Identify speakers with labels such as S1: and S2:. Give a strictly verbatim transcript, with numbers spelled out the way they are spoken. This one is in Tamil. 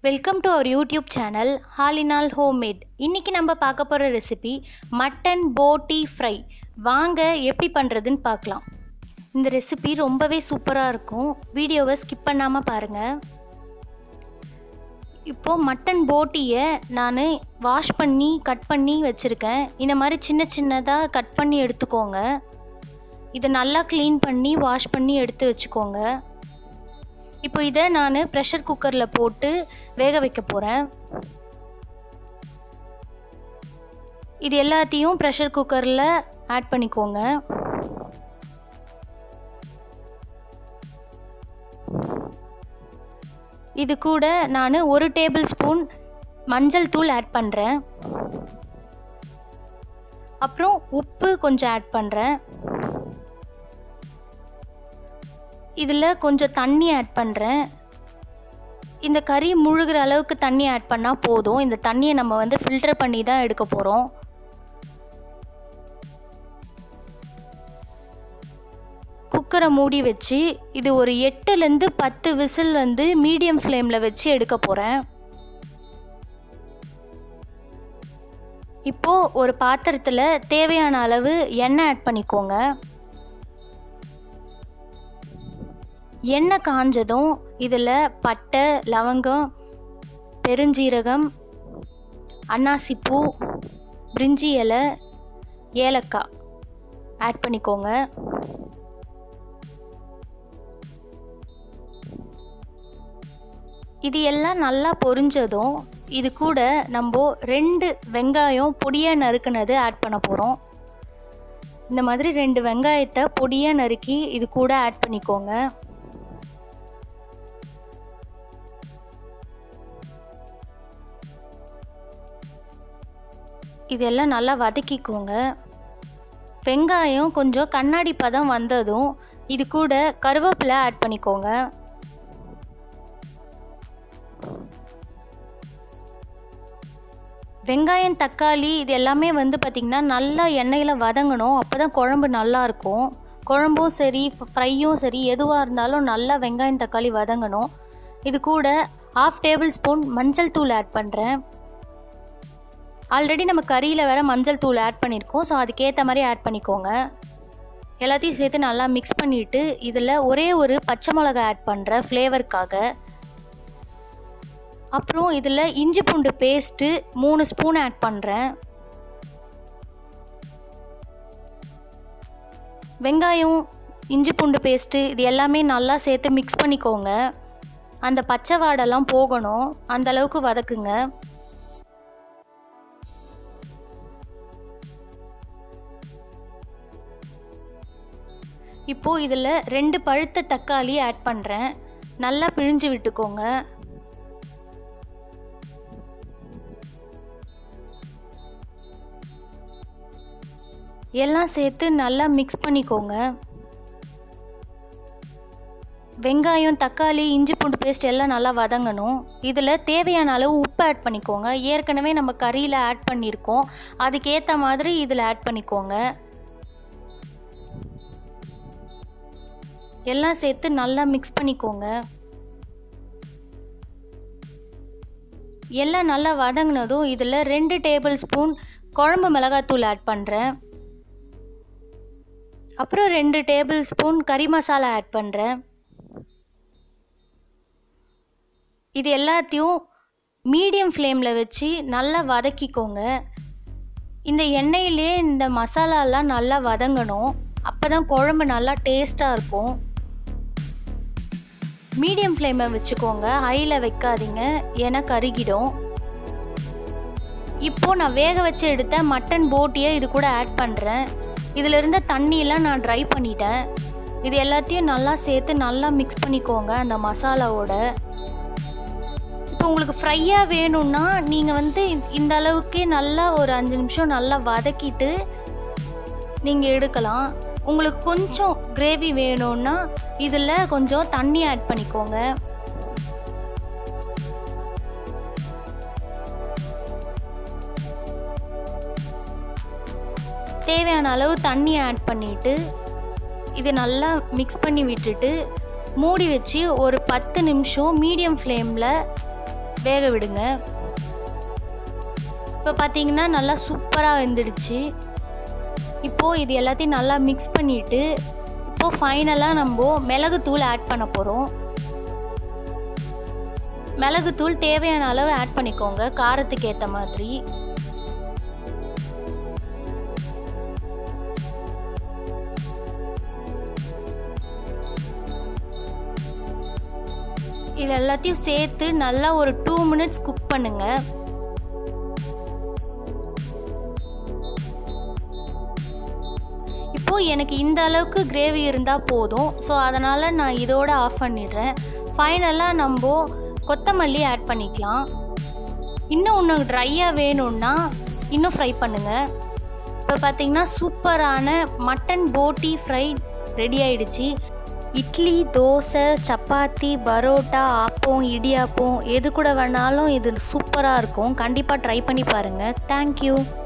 S1: Welcome to our YouTube channel ஹாலினால் ஹோம்மேட். இன்றைக்கி நம்ம பார்க்க போகிற ரெசிபி மட்டன் போட்டி ஃப்ரை. வாங்க எப்படி பண்ணுறதுன்னு பார்க்கலாம். இந்த ரெசிபி ரொம்பவே சூப்பராக இருக்கும். வீடியோவை ஸ்கிப் பண்ணாமல் பாருங்கள். இப்போது மட்டன் போட்டியை நான் வாஷ் பண்ணி கட் பண்ணி வச்சுருக்கேன். இந்த மாதிரி சின்ன சின்னதாக கட் பண்ணி எடுத்துக்கோங்க. இதை நல்லா க்ளீன் பண்ணி வாஷ் பண்ணி எடுத்து வச்சுக்கோங்க. இப்போ இதை நான் ப்ரெஷர் குக்கரில் போட்டு வேக வைக்க போகிறேன். இது எல்லாத்தையும் ப்ரெஷர் குக்கரில் ஆட் பண்ணிக்கோங்க. இது கூட நான் ஒரு டேபிள் ஸ்பூன் மஞ்சள் தூள் ஆட் பண்ணுறேன். அப்புறம் உப்பு கொஞ்சம் ஆட் பண்ணுறேன். இதில் கொஞ்சம் தண்ணி ஆட் பண்ணுறேன். இந்த கறி முழுகிற அளவுக்கு தண்ணி ஆட் பண்ணால் போதும். இந்த தண்ணியை நம்ம வந்து ஃபில்டர் பண்ணி தான் எடுக்க போகிறோம். குக்கரை மூடி வச்சு இது ஒரு எட்டுலேருந்து பத்து விசில் வந்து மீடியம் ஃப்ளேமில் வச்சு எடுக்க போகிறேன். இப்போது ஒரு பாத்திரத்தில் தேவையான அளவு எண்ணெய் ஆட் பண்ணிக்கோங்க. எண்ணெய் காஞ்சதும் இதில் பட்டை, லவங்கம், பெருஞ்சீரகம், அன்னாசிப்பூ, பிரிஞ்சி இலை, ஏலக்காய் ஆட் பண்ணிக்கோங்க. இது எல்லாம் நல்லா பொரிஞ்சதும் இது கூட நம்ம ரெண்டு வெங்காயம் பொடியாக நறுக்குனது ஆட் பண்ண போகிறோம். இந்த மாதிரி ரெண்டு வெங்காயத்தை பொடியாக நறுக்கி இது கூட ஆட் பண்ணிக்கோங்க. இதெல்லாம் நல்லா வதக்கிக்கோங்க. வெங்காயம் கொஞ்சம் கண்ணாடி பதம் வந்ததும் இது கூட கருவேப்பிலை ஆட் பண்ணிக்கோங்க. வெங்காயம், தக்காளி இது எல்லாமே வந்து பார்த்திங்கன்னா நல்லா எண்ணெயில் வதங்கணும். அப்போ தான் குழம்பு நல்லாயிருக்கும். குழம்பும் சரி, ஃப்ரையும் சரி, எதுவாக இருந்தாலும் நல்லா வெங்காயம், தக்காளி வதங்கணும். இது கூட ஹாஃப் டேபிள் ஸ்பூன் மஞ்சள் தூள் ஆட் பண்ணுறேன். ஆல்ரெடி நம்ம கறியில் வேறு மஞ்சள் தூள் ஆட் பண்ணியிருக்கோம். ஸோ அதுக்கேற்ற மாதிரி ஆட் பண்ணிக்கோங்க. எல்லாத்தையும் சேர்த்து நல்லா மிக்ஸ் பண்ணிவிட்டு இதில் ஒரே ஒரு பச்சை மிளகாய் ஆட் பண்ணுறேன் ஃப்ளேவருக்காக. அப்புறம் இதில் இஞ்சி பூண்டு பேஸ்ட்டு மூணு ஸ்பூன் ஆட் பண்ணுறேன். வெங்காயம், இஞ்சி பூண்டு பேஸ்ட்டு இது எல்லாமே நல்லா சேர்த்து மிக்ஸ் பண்ணிக்கோங்க. அந்த பச்சை வாடெல்லாம் போகணும், அந்தளவுக்கு வதக்குங்க. இப்போது இதில் ரெண்டு பழுத்த தக்காளி ஆட் பண்ணுறேன். நல்லா பிழிஞ்சு விட்டுக்கோங்க. எல்லாம் சேர்த்து நல்லா மிக்ஸ் பண்ணிக்கோங்க. வெங்காயம், தக்காளி, இஞ்சி பூண்டு பேஸ்ட் எல்லாம் நல்லா வதங்கணும். இதில் தேவையான அளவு உப்பு ஆட் பண்ணிக்கோங்க. ஏற்கனவே நம்ம கறியில் ஆட் பண்ணியிருக்கோம். அதுக்கேற்ற மாதிரி இதில் ஆட் பண்ணிக்கோங்க. எல்லாம் சேர்த்து நல்லா மிக்ஸ் பண்ணிக்கோங்க. எல்லாம் நல்லா வதங்கினதும் இதில் ரெண்டு டேபிள் ஸ்பூன் குழம்பு மிளகாத்தூள் ஆட் பண்ணுறேன். அப்புறம் ரெண்டு டேபிள் ஸ்பூன் கறி மசாலா ஆட் பண்ணுறேன். இது எல்லாத்தையும் மீடியம் ஃப்ளேமில் வச்சு நல்லா வதக்கிக்கோங்க. இந்த எண்ணெயிலே இந்த மசாலாலாம் நல்லா வதங்கணும். அப்போ தான் குழம்பு நல்லா டேஸ்ட்டாக இருக்கும். மீடியம் ஃப்ளேமை வச்சுக்கோங்க, ஹையில் வைக்காதீங்க, ஏன்னா கருகிடும். இப்போது நான் வேக வச்சு எடுத்த மட்டன் போட்டியை இது கூட ஆட் பண்ணுறேன். இதில் இருந்த தண்ணியெல்லாம் நான் ட்ரை பண்ணிட்டேன். இது எல்லாத்தையும் நல்லா சேர்த்து நல்லா மிக்ஸ் பண்ணிக்கோங்க அந்த மசாலாவோட. இப்போ உங்களுக்கு ஃப்ரையாக வேணும்னா நீங்கள் வந்து இந்த அளவுக்கே நல்லா ஒரு அஞ்சு நிமிஷம் நல்லா வதக்கிட்டு நீங்கள் எடுக்கலாம். உங்களுக்கு கொஞ்சம் கிரேவி வேணும்னா இதில் கொஞ்சம் தண்ணி ஆட் பண்ணிக்கோங்க. தேவையான அளவு தண்ணி ஆட் பண்ணிவிட்டு இது நல்லா மிக்ஸ் பண்ணி விட்டுட்டு மூடி வச்சு ஒரு பத்து நிமிஷம் மீடியம் ஃப்ளேமில் வேக விடுங்க. இப்போ பார்த்தீங்கன்னா நல்லா சூப்பராக வெந்துடுச்சு. இப்போது இது எல்லாத்தையும் நல்லா மிக்ஸ் பண்ணிவிட்டு இப்போது ஃபைனலாக நம்ம மிளகுத்தூள் ஆட் பண்ண போகிறோம். மிளகுத்தூள் தேவையான அளவு ஆட் பண்ணிக்கோங்க, காரத்துக்கு ஏற்ற மாதிரி. இது எல்லாத்தையும் சேர்த்து நல்லா ஒரு டூ மினிட்ஸ் குக் பண்ணுங்க. இப்போது எனக்கு இந்த அளவுக்கு கிரேவி இருந்தால் போதும். ஸோ அதனால் நான் இதோட ஆஃப் பண்ணிடுறேன். ஃபைனலாக நம்ம கொத்தமல்லி ஆட் பண்ணிக்கலாம். இன்னும் ஒன்று ட்ரையாக வேணும்னா இன்னும் ஃப்ரை பண்ணுங்கள். இப்போ பார்த்திங்கன்னா சூப்பரான மட்டன் போட்டி ஃப்ரை ரெடி ஆயிடுச்சு. இட்லி, தோசை, சப்பாத்தி, பரோட்டா, ஆப்பம், இடியாப்பம் எது கூட வேணாலும் இது சூப்பராக இருக்கும். கண்டிப்பாக ட்ரை பண்ணி பாருங்கள். தேங்க்யூ.